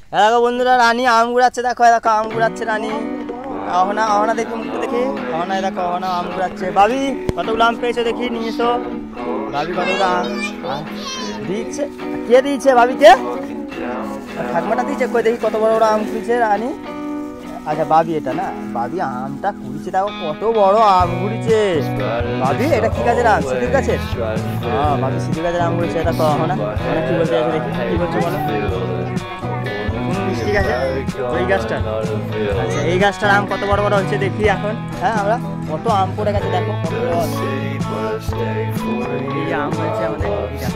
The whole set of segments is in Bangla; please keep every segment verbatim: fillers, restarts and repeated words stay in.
দেখো বন্ধুরা রানী আম কুড়াচ্ছে, দেখো দেখো আম কুড়াচ্ছে রানী। অহনা অহনা দেখি মুখটা দেখি, অহনায় দেখো অহনা আম কুড়াচ্ছে। ভাবি কতগুলো আম পেয়েছো দেখি, নিয়ে এসো। ভাবি কতগুলো আম দিচ্ছে, কে দিয়েছে ভাবিকে? ঠাকমাটা দিয়েছে, কই দেখি কত বড় বড় আম কুড়িয়েছে রানী। আচ্ছা ভাবি এটা না, ভাবি আমটা কুড়িয়েছে, দেখো কত বড় আম কুড়িয়েছে। ভাবি এটা কি গাছের আম? সিঁদুর গাছের? হ্যাঁ ভাবি সিঁদুর গাছের আম কুড়িয়েছে। দেখো অহনা অহনা কি বলতে আছে দেখি, কি বলছো বলো। ঠিক আছে ওই গাছটা, আচ্ছা এই গাছটার আম কত বড় বড় হচ্ছে দেখি এখন। হ্যাঁ আমরা কত আম পড়ে গেছে, দেখো কত বড় এই আম হয়েছে আমাদের।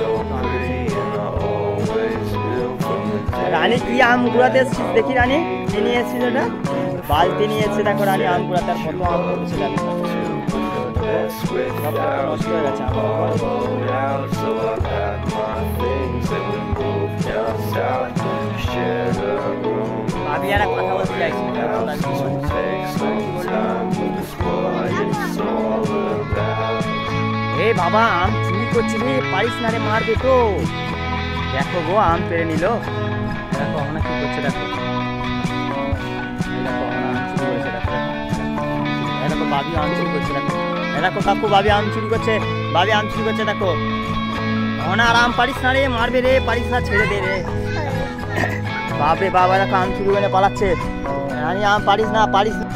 রানী কি আম কুড়াতে এসেছিস দেখি, রানী কি নিয়ে এসেছিস? ওটা বালতি নিয়ে এসেছে, দেখো রানী আম কুড়াতে। আর কত আম পড়েছে দেখো, নষ্ট হয়ে গেছে আম। আমি আর কথা বলতে চাইছি, এ বাবা আম চুরি করছি রে, পারিস না রে, মারবে তো। দেখো গো আম পেরে নিল, দেখো অহনা কি করছে দেখো, দেখো অহনা আম চুরি করেছে দেখো। দেখো বাবি আম চুরি করছে দেখো, দেখো কাকু বাবি আম চুরি করছে, বাবি আম চুরি করছে দেখো। অহনা আর আম পারিস না রে, মারবে রে, পারিস না, ছেড়ে দে রে। বাপরে বাবা দেখো আম চুরি করে পালাচ্ছে, রানী আম পারিস না, পারিস না।